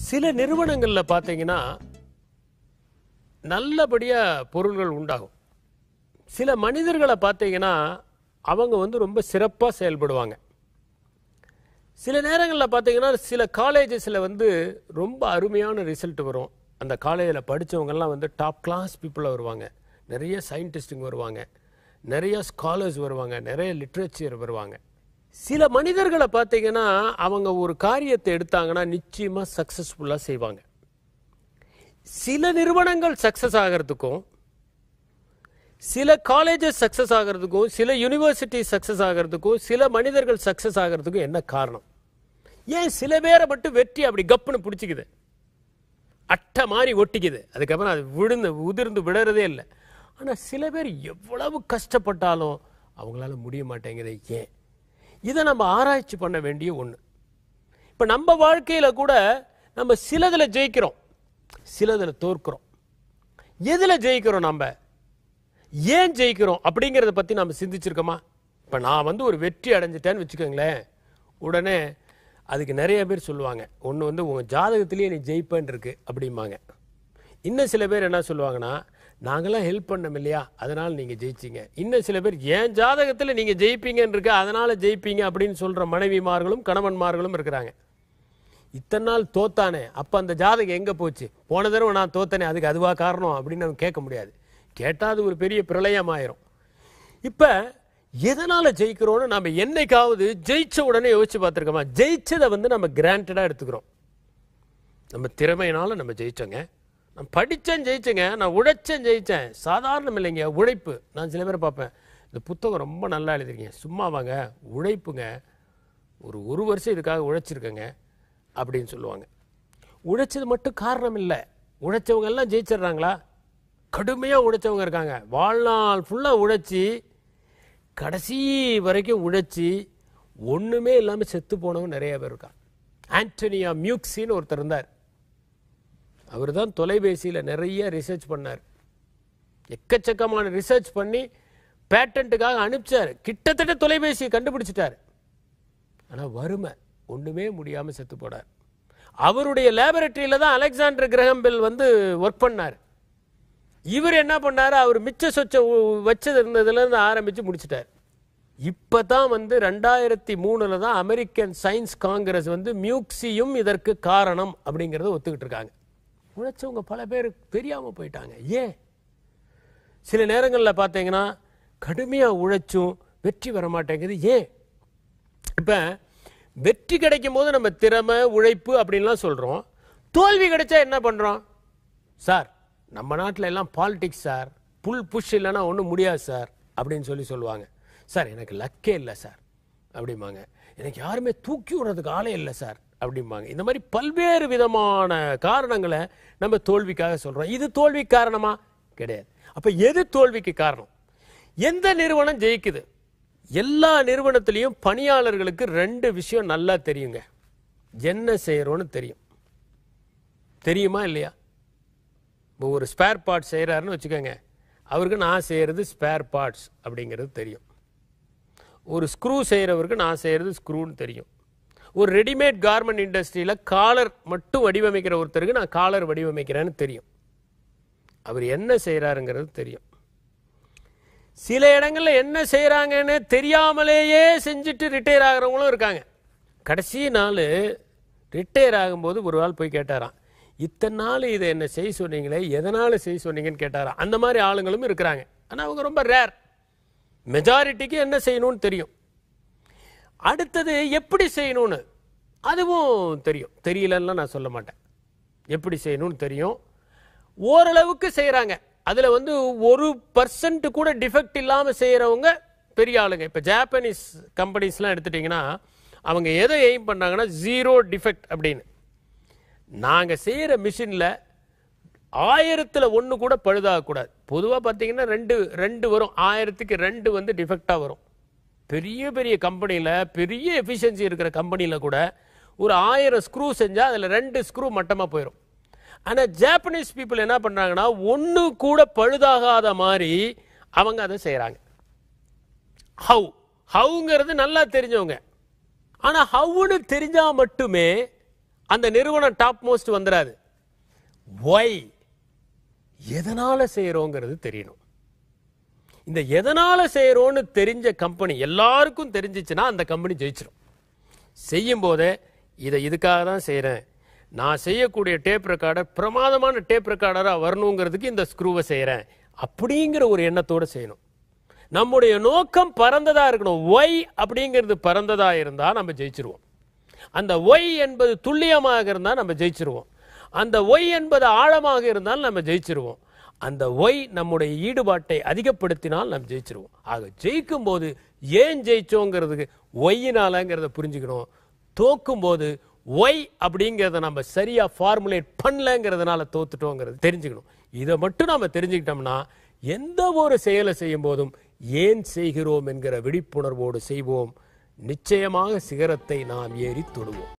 சில நிறுவனங்கள்ல பாத்தீங்கன்னா நல்லபடியா பொருள்கள் உண்டாகும். சில மனிதர்களை பார்த்தீங்கன்னா அவங்க ரொம்ப சிறப்பாக செயல்படுவாங்க. சில நேரங்களில் பார்த்தீங்கன்னா சில காலேஜஸில் ரொம்ப அருமையான ரிசல்ட் வரும். அந்த காலேஜில் படித்தவங்கெல்லாம் டாப் கிளாஸ் பீப்புளாக வருவாங்க. நிறைய சயின்டிஸ்ட்டுங்க வருவாங்க, நிறைய ஸ்காலர்ஸ் வருவாங்க, நிறைய லிட்ரேச்சர் வருவாங்க. சில மனிதர்களை பார்த்தீங்கன்னா அவங்க ஒரு காரியத்தை எடுத்தாங்கன்னா நிச்சயமாக சக்ஸஸ்ஃபுல்லாக செய்வாங்க. சில நிறுவனங்கள் சக்ஸஸ் ஆகிறதுக்கும், சில காலேஜஸ் சக்ஸஸ் ஆகிறதுக்கும், சில யூனிவர்சிட்டி சக்ஸஸ் ஆகிறதுக்கும், சில மனிதர்கள் சக்ஸஸ் ஆகிறதுக்கும் என்ன காரணம்? ஏன் சில பேரை மட்டும் வெற்றி அப்படி கப்புன்னு பிடிச்சிக்குது, அட்டை மாதிரி ஒட்டிக்குது, அதுக்கப்புறம் அது உதிர்ந்து விடுறதே இல்லை. ஆனால் சில பேர் எவ்வளவு கஷ்டப்பட்டாலும் அவங்களால முடிய மாட்டேங்குது. ஏன்? இதை நம்ம ஆராய்ச்சி பண்ண வேண்டிய ஒன்று. இப்போ நம்ம வாழ்க்கையில் கூட நம்ம சிலதில் ஜெயிக்கிறோம், சிலதில் தோற்கிறோம். எதில் ஜெயிக்கிறோம், நம்ம ஏன் ஜெயிக்கிறோம் அப்படிங்கிறத பற்றி நம்ம சிந்திச்சிருக்கோமா? இப்போ நான் ஒரு வெற்றி அடைஞ்சிட்டேன்னு வச்சுக்கோங்களேன், உடனே அதுக்கு நிறைய பேர் சொல்லுவாங்க, ஒன்று உங்கள் ஜாதகத்திலேயே நீ ஜெயிப்பேன் இருக்கு அப்படிம்பாங்க. இன்னும் சில பேர் என்ன சொல்லுவாங்கன்னா, நாங்களாம் ஹெல்ப் பண்ணோம் இல்லையா அதனால் நீங்கள் ஜெயிச்சிங்க. இன்னும் சில பேர் ஏன் ஜாதகத்தில் நீங்கள் ஜெயிப்பீங்கன்னு இருக்கு அதனால் ஜெயிப்பீங்க அப்படின்னு சொல்கிற மனைவிமார்களும் கணவன்மார்களும் இருக்கிறாங்க. இத்தனை நாள் தோத்தானே, அப்போ அந்த ஜாதகம் எங்கே போச்சு? போன தடவை நான் தோத்தனே, அதுக்கு அதுவா காரணம் அப்படின்னு நம்ம கேட்க முடியாது. கேட்டால் அது ஒரு பெரிய பிரளயம் ஆயிரும். இப்போ எதனால் ஜெயிக்கிறோன்னு நம்ம என்னைக்காவது ஜெயிச்ச உடனே யோசிச்சு பார்த்துருக்கோமா? ஜெயிச்சதை நம்ம கிராண்டடாக எடுத்துக்கிறோம். நம்ம திறமையினால நம்ம ஜெயிச்சோங்க, நான் படித்தேன் ஜெயிச்சேங்க, நான் உழைச்சேன் ஜெயித்தேன். சாதாரணம் இல்லைங்க உழைப்பு. நான் சில பேரை பார்ப்பேன், இந்த புத்தகம் ரொம்ப நல்லா எழுதிருக்கீங்க, சும்மா வாங்க உழைப்புங்க, ஒரு வருஷம் இதுக்காக உழைச்சிருக்கேங்க அப்படின்னு சொல்லுவாங்க. உழைச்சது மட்டும் காரணம் இல்லை. உழைச்சவங்க எல்லாம் ஜெயிச்சிடுறாங்களா? கடுமையாக உழைச்சவங்க இருக்காங்க, வாழ்நாள் ஃபுல்லாக உழைச்சி கடைசி வரைக்கும் உழைச்சி ஒன்றுமே இல்லாமல் செத்து போனவங்க நிறைய பேர் இருக்காங்க. ஆண்டனியா மியூக்ஸின்னு ஒருத்தர் இருந்தார். அவர் தான் தொலைபேசியில் நிறைய ரிசர்ச் பண்ணார். எக்கச்சக்கமான ரிசர்ச் பண்ணி பேட்டன்ட்டுக்காக அனுப்பிச்சார். கிட்டத்தட்ட தொலைபேசியை கண்டுபிடிச்சிட்டார். ஆனால் வறுமை, ஒன்றுமே முடியாமல் செத்து போனார். அவருடைய லேபரட்டரியில் தான் அலெக்சாண்டர் கிரஹாம் பெல் ஒர்க் பண்ணார். இவர் என்ன பண்ணார், அவர் மிச்ச சொச்ச வச்சது இருந்ததுலேருந்து ஆரம்பித்து முடிச்சிட்டார். இப்போ தான் 2003 தான் அமெரிக்கன் சயின்ஸ் காங்கிரஸ் மியூக்ஸியும் இதற்கு காரணம் அப்படிங்கிறத ஒத்துக்கிட்டு இருக்காங்க. உழைச்சவங்க பல பேர் தெரியாமல் போயிட்டாங்க. ஏன்? சில நேரங்களில் பார்த்தீங்கன்னா கடுமையாக உழைச்சும் வெற்றி வர மாட்டேங்குது. ஏன்? இப்போ வெற்றி கிடைக்கும் போது நம்ம திறமை உழைப்பு அப்படின்லாம் சொல்கிறோம். தோல்வி கிடைச்சா என்ன பண்ணுறோம்? சார் நம்ம நாட்டில் எல்லாம் பாலிடிக்ஸ் சார், புஷ் இல்லைன்னா ஒன்றும் முடியாது சார் அப்படின்னு சொல்லுவாங்க. சார் எனக்கு லக்கே இல்லை சார் அப்படிம்பாங்க. எனக்கு யாருமே தூக்கி விடுறதுக்கு ஆளே இல்லை சார் அப்படிம்பாங்க. இந்த மாதிரி பல்வேறு விதமான காரணங்களை நம்ம தோல்விக்காக சொல்கிறோம். இது தோல்வி காரணமா? கிடையாது. அப்போ எது தோல்விக்கு காரணம்? எந்த நிறுவனம் ஜெயிக்குது? எல்லா நிறுவனத்திலையும் பணியாளர்களுக்கு 2 விஷயம் நல்லா தெரியுங்க. என்ன செய்கிறோன்னு தெரியும். தெரியுமா இல்லையா? இப்போ ஒரு ஸ்பேர் பார்ட்ஸ் செய்கிறாருன்னு வச்சுக்கோங்க, அவருக்கு நான் செய்கிறது ஸ்பேர் பார்ட்ஸ் அப்படிங்கிறது தெரியும். ஒரு ஸ்க்ரூ செய்கிறவருக்கு நான் செய்கிறது ஸ்க்ரூன்னு தெரியும். ஒரு ரெடிமேட் கார்மெண்ட் இண்டஸ்ட்ரியில் காலர் மட்டும் வடிவமைக்கிற ஒருத்தருக்கு நான் காலர் வடிவமைக்கிறேன்னு தெரியும். அவர் என்ன செய்கிறாருங்கிறது தெரியும். சில இடங்களில் என்ன செய்கிறாங்கன்னு தெரியாமலேயே செஞ்சுட்டு ரிட்டையர் ஆகிறவங்களும் இருக்காங்க. கடைசி நாள் ரிட்டையர் ஆகும்போது ஒரு ஆள் போய் கேட்டாராம், இத்தனை நாள் இதை என்ன செய்ய சொன்னீங்களே, எதனால் செய்ய சொன்னீங்கன்னு கேட்டாராம். அந்த மாதிரி ஆளுங்களும் இருக்கிறாங்க. ஆனால் அவங்க ரொம்ப ரேர். மெஜாரிட்டிக்கு என்ன செய்யணும்னு தெரியும். அடுத்தது எப்படி செய்யணும்னு அதுவும் தெரியும். தெரியலன்னா நான் சொல்ல மாட்டேன். எப்படி செய்யணும்னு தெரியும். ஓரளவுக்கு செய்கிறாங்க. அதில் 1% கூட டிஃபெக்ட் இல்லாமல் செய்கிறவங்க பெரிய ஆளுங்க. இப்போ ஜாப்பனீஸ் கம்பெனிஸ்லாம் எடுத்துட்டிங்கன்னா அவங்க எதை எய்ம் பண்ணாங்கன்னா 0 டிஃபெக்ட் அப்படின்னு. நாங்கள் செய்கிற மிஷினில் 1000ல் 1 கூட பழுதாகக்கூடாது. பொதுவாக பார்த்தீங்கன்னா 2 வரும், 1000க்கு 2 டிஃபெக்டாக வரும். பெரிய பெரிய கம்பெனியில், பெரிய எஃபிஷியன்சி இருக்கிற கம்பெனியில் கூட ஒரு 1000 ஸ்க்ரூ செஞ்சால் அதில் 2 ஸ்க்ரூ மட்டமாக போயிடும். ஆனால் ஜாப்பனீஸ் பீப்புள் என்ன பண்ணுறாங்கன்னா 1 கூட பழுதாகாத மாதிரி அவங்க அதை செய்கிறாங்க. ஹவுங்கிறது நல்லா தெரிஞ்சவங்க. ஆனால் ஹவுன்னு தெரிஞ்சால் மட்டுமே அந்த நிறுவனம் டாப் மோஸ்ட் வந்துடாது. ஒய், எதனால செய்யறோங்கிறது தெரியணும். இந்த எதனால செய்யறோன்னு தெரிஞ்ச கம்பெனி எல்லாருக்கும் தெரிஞ்சிச்சுன்னா அந்த கம்பெனி ஜெயிச்சிடும். செய்யும் போதே இதை இதுக்காக தான் செய்யறேன், நான் செய்யக்கூடிய டேப் ரெக்கார்டர் பிரமாதமான டேப் ரெக்கார்டராக வரணுங்கிறதுக்கு இந்த ஸ்க்ரூவை செய்யறேன் அப்படிங்கிற ஒரு எண்ணத்தோடு செய்யணும். நம்முடைய நோக்கம் பரந்ததா இருக்கணும். ஒய் அப்படிங்கிறது பரந்ததா இருந்தால் நம்ம ஜெயிச்சிருவோம். அந்த ஒய் என்பது துல்லியமாக இருந்தால் நம்ம ஜெயிச்சிருவோம். அந்த ஒய் என்பது ஆழமாக இருந்தால் நம்ம ஜெயிச்சிருவோம். அந்த ஒய் நம்முடைய ஈடுபாட்டை அதிகப்படுத்தினால் நம்ம ஜெயிச்சிருவோம். ஆக ஜெயிக்கும் போது ஏன் ஜெயிச்சோங்கிறதுக்கு ஒய்யினாலங்கிறத புரிஞ்சுக்கணும். தோக்கும் போது ஒய் அப்படிங்கிறத நம்ம சரியா ஃபார்முலேட் பண்ணலங்கிறதுனால தோத்துட்டோங்கிறது தெரிஞ்சுக்கணும். இதை மட்டும் நம்ம தெரிஞ்சுக்கிட்டோம்னா எந்த ஒரு செயலை செய்யும் போதும் ஏன் செய்கிறோம் என்கிற விழிப்புணர்வோடு செய்வோம். நிச்சயமாக சிகரத்தை நாம் ஏறி தொடுவோம்.